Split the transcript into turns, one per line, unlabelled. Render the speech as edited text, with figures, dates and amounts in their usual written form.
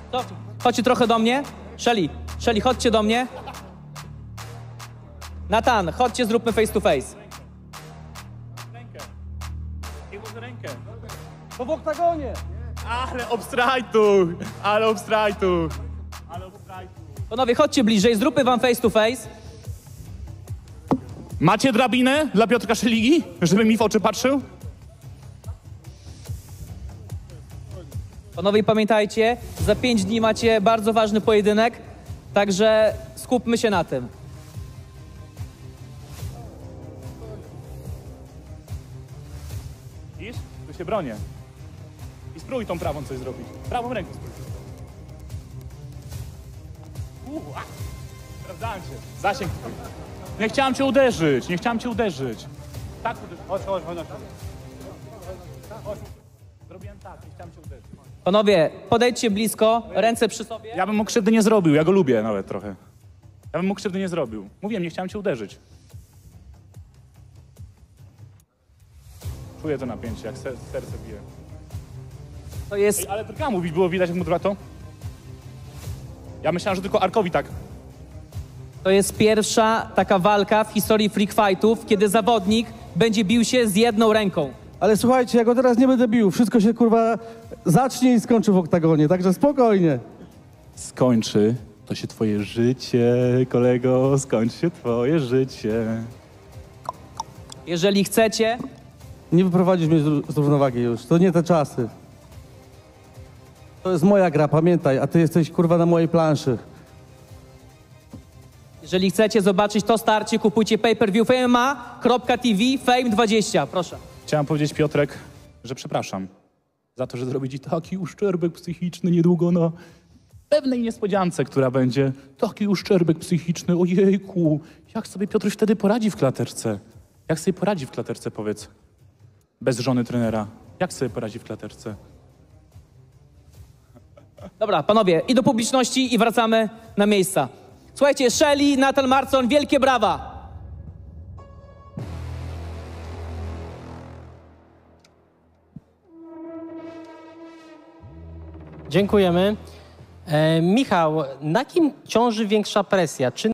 Chodźcie trochę do mnie. Shelly, chodźcie do mnie. Nathan, chodźcie, zróbmy face to face.
Rękę. I może rękę.
To w oktagonie!
Ale obstrajtu! Ale obstrajtu!
Panowie, chodźcie bliżej, zróbmy wam face to face.
Macie drabinę dla Piotrka Szyligi? Żeby mi w oczy patrzył?
Panowie, pamiętajcie, za 5 dni macie bardzo ważny pojedynek, także skupmy się na tym.
Widzisz? Tu się bronię. I spróbuj tą prawą coś zrobić. Prawą ręką spróbuj. Sprawdzałem cię. Zasięg. Nie chciałem cię uderzyć, Tak uderzyć. Chodź. Zrobiłem tak, nie chciałem cię uderzyć.
Panowie, podejdźcie blisko, ręce przy sobie.
Ja bym mu krzywdy nie zrobił, ja go lubię nawet trochę. Ja bym mu krzywdy nie zrobił. Mówiłem, nie chciałem cię uderzyć. Czuję to napięcie, jak serce bije.
To jest...
Ej, ale drga mówić było widać, jak mu to? Ja myślałem, że tylko Arkowi tak.
To jest pierwsza taka walka w historii freak fightów, kiedy zawodnik będzie bił się z jedną ręką.
Ale słuchajcie, ja go teraz nie będę bił. Wszystko się, kurwa, zacznie i skończy w oktagonie, także spokojnie.
Skończy to się twoje życie, kolego, skończy się twoje życie.
Jeżeli chcecie,
Nie wyprowadzisz mnie z równowagi już. To nie te czasy. To jest moja gra, pamiętaj, a ty jesteś, kurwa, na mojej planszy.
jeżeli chcecie zobaczyć to starcie, kupujcie pay-per-view MMA.tv Fame20, proszę.
Chciałem powiedzieć, Piotrek, że przepraszam za to, że zrobię ci taki uszczerbek psychiczny niedługo na pewnej niespodziance, która będzie. Taki uszczerbek psychiczny, ojejku. Jak sobie Piotruś wtedy poradzi w klaterce? Jak sobie poradzi w klaterce, powiedz? Bez żony trenera. Jak sobie poradzi w klaterce?
Dobra, panowie, i do publiczności i wracamy na miejsca. Słuchajcie, Shelly, Nathan Marson, wielkie brawa!
Dziękujemy. Michał, na kim ciąży większa presja? Czy